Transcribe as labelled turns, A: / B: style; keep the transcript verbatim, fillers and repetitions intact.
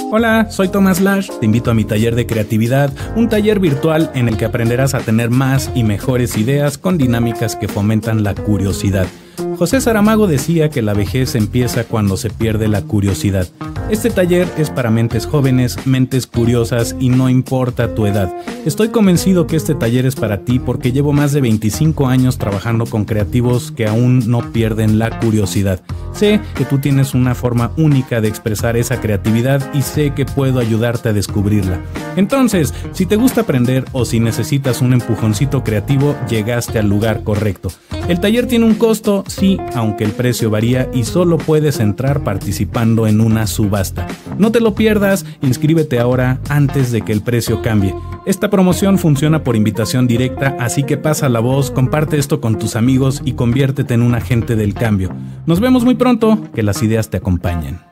A: Hola, soy Tomás Lash, te invito a mi taller de creatividad, un taller virtual en el que aprenderás a tener más y mejores ideas con dinámicas que fomentan la curiosidad. José Saramago decía que la vejez empieza cuando se pierde la curiosidad. Este taller es para mentes jóvenes, mentes curiosas y no importa tu edad. Estoy convencido que este taller es para ti porque llevo más de veinticinco años trabajando con creativos que aún no pierden la curiosidad. Sé que tú tienes una forma única de expresar esa creatividad y sé que puedo ayudarte a descubrirla. Entonces, si te gusta aprender o si necesitas un empujoncito creativo, llegaste al lugar correcto. El taller tiene un costo, sí, aunque el precio varía y solo puedes entrar participando en una subasta. No te lo pierdas, inscríbete ahora antes de que el precio cambie. Esta promoción funciona por invitación directa, así que pasa la voz, comparte esto con tus amigos y conviértete en un agente del cambio. Nos vemos muy pronto, que las ideas te acompañen.